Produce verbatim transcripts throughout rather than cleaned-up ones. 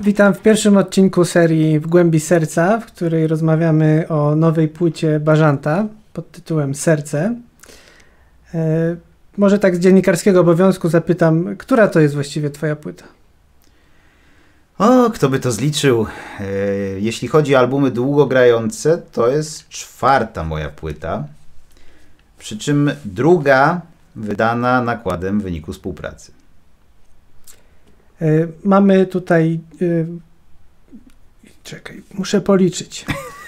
Witam w pierwszym odcinku serii W głębi serca, w której rozmawiamy o nowej płycie Bażanta pod tytułem Serce. E, może tak z dziennikarskiego obowiązku zapytam, która to jest właściwie twoja płyta? O, kto by to zliczył? E, jeśli chodzi o albumy długogrające, to jest czwarta moja płyta. Przy czym druga wydana nakładem w wyniku współpracy. E, mamy tutaj... E, czekaj, muszę policzyć.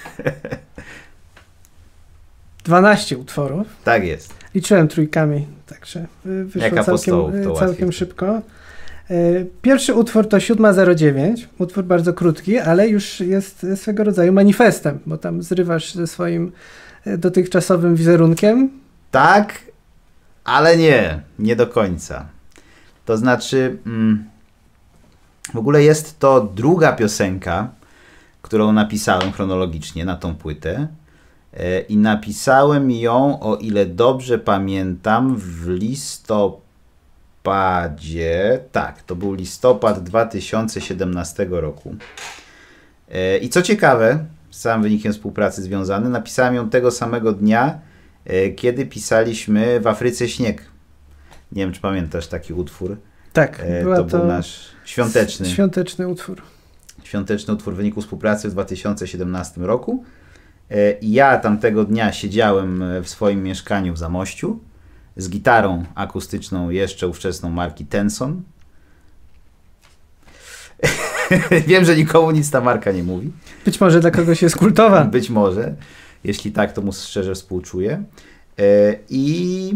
dwanaście utworów. Tak jest. Liczyłem trójkami, także wyszło Jak apostołów, całkiem, to całkiem łatwiej. szybko. Pierwszy utwór to siódma zero dziewięć, utwór bardzo krótki, ale już jest swego rodzaju manifestem, bo tam zrywasz ze swoim dotychczasowym wizerunkiem. Tak, ale nie, nie do końca. To znaczy, mm, w ogóle jest to druga piosenka, którą napisałem chronologicznie na tą płytę. E, I napisałem ją, o ile dobrze pamiętam, w listopadzie. Tak, to był listopad dwa tysiące siedemnastego roku. E, I co ciekawe, z samym wynikiem współpracy związany, napisałem ją tego samego dnia, e, kiedy pisaliśmy W Afryce śnieg. Nie wiem, czy pamiętasz taki utwór. Tak, E, była to, to był nasz świąteczny, świąteczny utwór. świąteczny utwór w wyniku współpracy w dwa tysiące siedemnastym roku. E, I ja tamtego dnia siedziałem w swoim mieszkaniu w Zamościu z gitarą akustyczną jeszcze ówczesną marki Tenson. Wiem, że nikomu nic ta marka nie mówi. Być może dla kogoś jest kultowa. Być może. Jeśli tak, to mu szczerze współczuję. E, I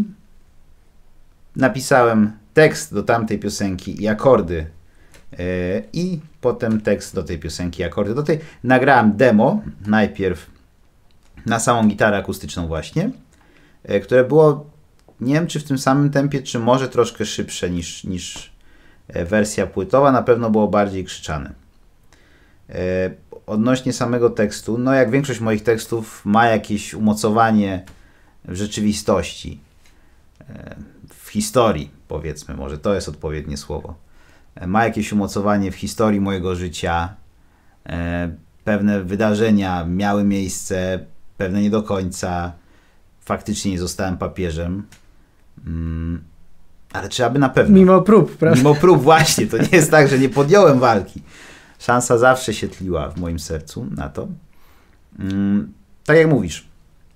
napisałem tekst do tamtej piosenki i akordy. E, I potem tekst do tej piosenki i akordy. Do tej nagrałem demo najpierw na samą gitarę akustyczną właśnie, e, które było, nie wiem czy w tym samym tempie, czy może troszkę szybsze niż, niż wersja płytowa, na pewno było bardziej krzyczane. E, odnośnie samego tekstu, no jak większość moich tekstów ma jakieś umocowanie w rzeczywistości, e, w historii powiedzmy, może to jest odpowiednie słowo. E, ma jakieś umocowanie w historii mojego życia, e, pewne wydarzenia miały miejsce, pewne nie do końca, faktycznie nie zostałem papieżem, mm, ale czy aby na pewno. Mimo prób, prawda? Mimo prób, właśnie, to nie jest tak, że nie podjąłem walki. Szansa zawsze się tliła w moim sercu na to. Mm, tak jak mówisz,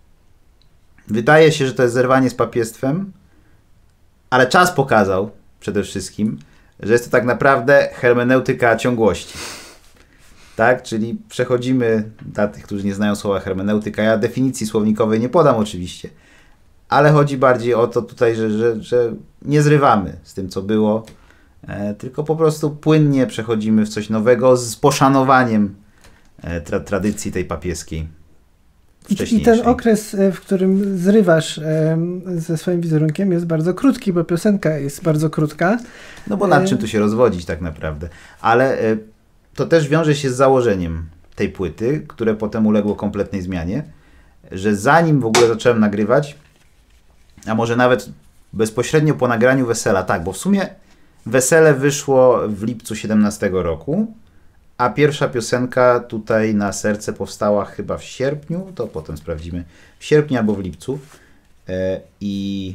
wydaje się, że to jest zerwanie z papiestwem, ale czas pokazał przede wszystkim, że jest to tak naprawdę hermeneutyka ciągłości. Tak, czyli przechodzimy, dla tych, którzy nie znają słowa hermeneutyka, ja definicji słownikowej nie podam oczywiście, ale chodzi bardziej o to tutaj, że, że, że nie zrywamy z tym, co było, e, tylko po prostu płynnie przechodzimy w coś nowego z poszanowaniem e, tra tradycji tej papieskiej. I, I ten okres, w którym zrywasz e, ze swoim wizerunkiem, jest bardzo krótki, bo piosenka jest bardzo krótka. No bo nad czym tu się rozwodzić tak naprawdę. Ale e, to też wiąże się z założeniem tej płyty, które potem uległo kompletnej zmianie, że zanim w ogóle zacząłem nagrywać, a może nawet bezpośrednio po nagraniu Wesela, tak, bo w sumie Wesele wyszło w lipcu siedemnastego roku, a pierwsza piosenka tutaj na Serce powstała chyba w sierpniu, to potem sprawdzimy, w sierpniu albo w lipcu. E, I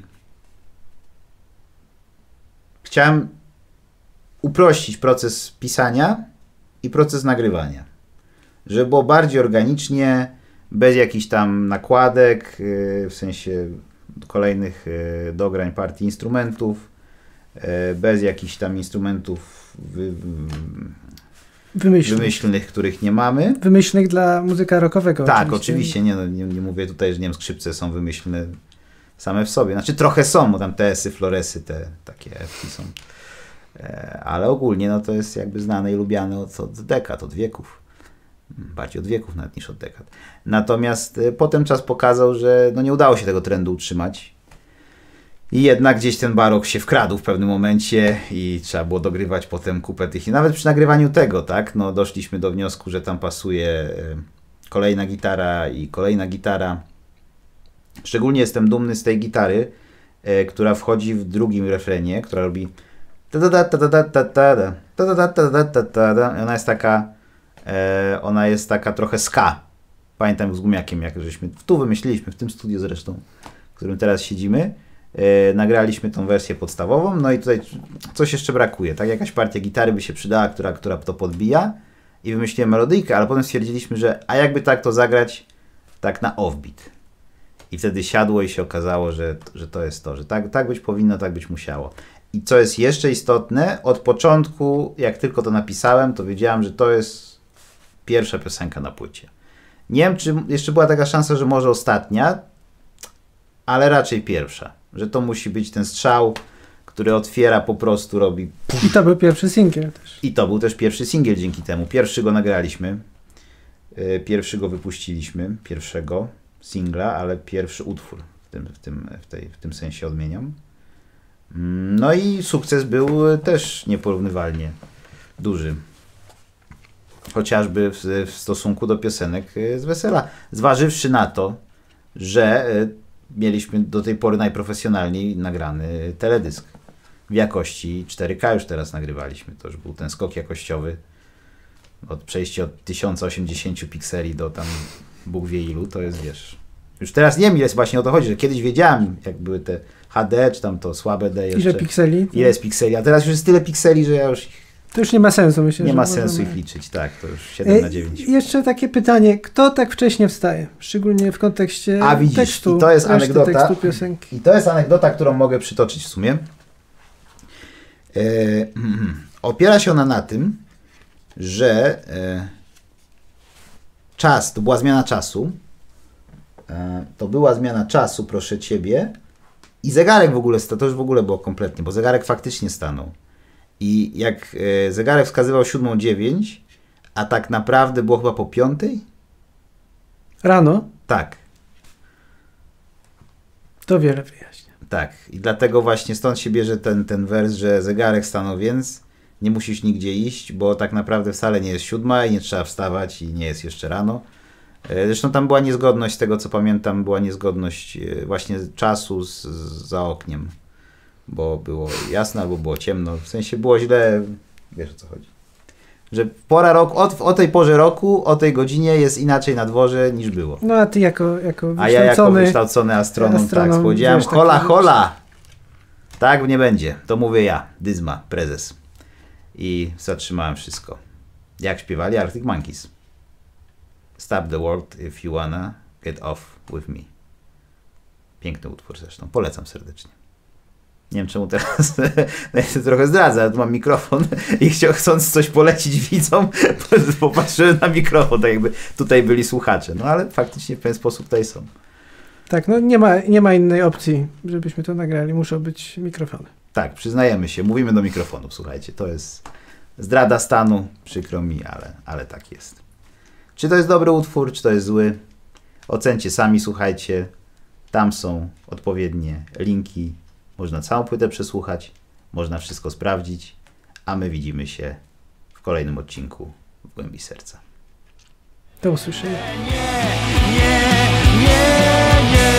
chciałem uprościć proces pisania i proces nagrywania, żeby było bardziej organicznie, bez jakichś tam nakładek, yy, w sensie kolejnych yy, dograń partii instrumentów, yy, bez jakichś tam instrumentów wy, Wymyślnych. wymyślnych, których nie mamy. Wymyślnych dla muzyka rockowego. Tak, oczywiście, oczywiście nie, no, nie, nie mówię tutaj, że nie wiem, skrzypce są wymyślne same w sobie. Znaczy trochę są, bo tam tesy, floresy, te takie F są. Ale ogólnie no to jest jakby znane i lubiane od, od dekad, od wieków. Bardziej od wieków nawet niż od dekad. Natomiast y, potem czas pokazał, że no nie udało się tego trendu utrzymać. I jednak gdzieś ten barok się wkradł w pewnym momencie i trzeba było dogrywać potem kupę tych. I nawet przy nagrywaniu tego, tak, no doszliśmy do wniosku, że tam pasuje y, kolejna gitara i kolejna gitara. Szczególnie jestem dumny z tej gitary, y, która wchodzi w drugim refrenie, która robi Ona jest taka, e, ona jest taka trochę ska. Pamiętam z Gumiakiem, jak żeśmy tu wymyśliliśmy, w tym studiu zresztą, w którym teraz siedzimy, e, nagraliśmy tą wersję podstawową, no i tutaj coś jeszcze brakuje, tak? Jakaś partia gitary by się przydała, która, która to podbija i wymyśliłem melodyjkę, ale potem stwierdziliśmy, że a jakby tak to zagrać tak na offbeat. I wtedy siadło i się okazało, że, że to jest to, że tak, tak być powinno, tak być musiało. I co jest jeszcze istotne, od początku, jak tylko to napisałem, to wiedziałem, że to jest pierwsza piosenka na płycie. Nie wiem, czy jeszcze była taka szansa, że może ostatnia, ale raczej pierwsza. Że to musi być ten strzał, który otwiera, po prostu robi... I to był pierwszy singiel też. I to był też pierwszy singiel dzięki temu. Pierwszy go nagraliśmy, pierwszy go wypuściliśmy, pierwszego singla, ale pierwszy utwór w tym, w tym, w tej, w tym sensie odmieniam. No i sukces był też nieporównywalnie duży. Chociażby w, w stosunku do piosenek z wesela. Zważywszy na to, że mieliśmy do tej pory najprofesjonalniej nagrany teledysk w jakości cztery K już teraz nagrywaliśmy. To już był ten skok jakościowy. Od przejścia od tysiąc osiemdziesiąt pikseli do tam Bóg wie ilu, to jest, wiesz... Już teraz nie wiem, ile jest właśnie o to chodzi, że kiedyś wiedziałem, jak były te H D, czy tam to słabe D jeszcze. Ile pikseli? Ile jest pikseli, a teraz już jest tyle pikseli, że ja już... To już nie ma sensu, myślę. Nie że ma sensu możemy... ich liczyć, tak, to już siedem na dziewięć. Jeszcze takie pytanie, kto tak wcześnie wstaje? Szczególnie w kontekście a widzisz, tekstu, i to jest anegdota, tekstu piosenki. I to jest anegdota, którą mogę przytoczyć w sumie. E, opiera się ona na tym, że e, czas, to była zmiana czasu, e, to była zmiana czasu, proszę Ciebie, i zegarek w ogóle, to już w ogóle było kompletnie, bo zegarek faktycznie stanął. I jak e, zegarek wskazywał siódmą dziewięć, a tak naprawdę było chyba po piątej? Rano? Tak. To wiele wyjaśnia. Tak. I dlatego właśnie stąd się bierze ten, ten wers, że zegarek stanął, więc nie musisz nigdzie iść, bo tak naprawdę wcale nie jest siódma i nie trzeba wstawać i nie jest jeszcze rano. E, zresztą tam była niezgodność, z tego co pamiętam, była niezgodność e, właśnie czasu z, z, za oknem. Bo było jasno albo było ciemno. W sensie było źle, wiesz o co chodzi. Że pora roku, od, o tej porze roku, o tej godzinie jest inaczej na dworze niż było. No a ty jako, jako wykształcony... A ja jako wykształcony astronom, astronom tak, powiedziałem, hola, hola! Tak nie będzie. To mówię ja, Dyzma, prezes. I zatrzymałem wszystko. Jak śpiewali Arctic Monkeys. Stop the world if you wanna get off with me. Piękny utwór zresztą. Polecam serdecznie. Nie wiem czemu teraz trochę zdradzę, ale tu mam mikrofon i chciał, chcąc coś polecić widzom, popatrzyłem na mikrofon, tak jakby tutaj byli słuchacze. No ale faktycznie w pewien sposób tutaj są. Tak, no nie ma, nie ma innej opcji, żebyśmy to nagrali. Muszą być mikrofony. Tak, przyznajemy się, mówimy do mikrofonów, słuchajcie. To jest zdrada stanu, przykro mi, ale, ale tak jest. Czy to jest dobry utwór, czy to jest zły? Ocencie sami, słuchajcie. Tam są odpowiednie linki. Można całą płytę przesłuchać, można wszystko sprawdzić, a my widzimy się w kolejnym odcinku w Głębi Serca. Do usłyszenia. Nie, nie, nie, nie.